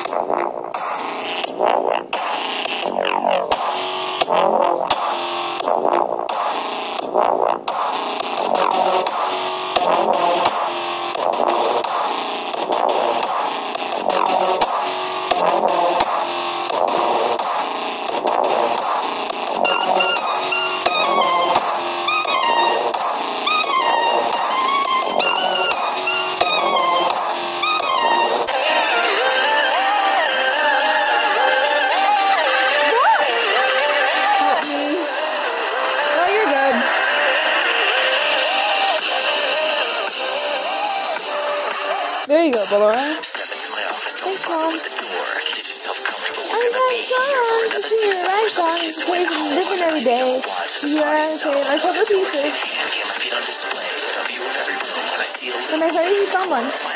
There you go, Ballora. Thanks, Mom. I'm not sorry. This is your right song. It plays different every day. You are saying a couple pieces. When I play with someone.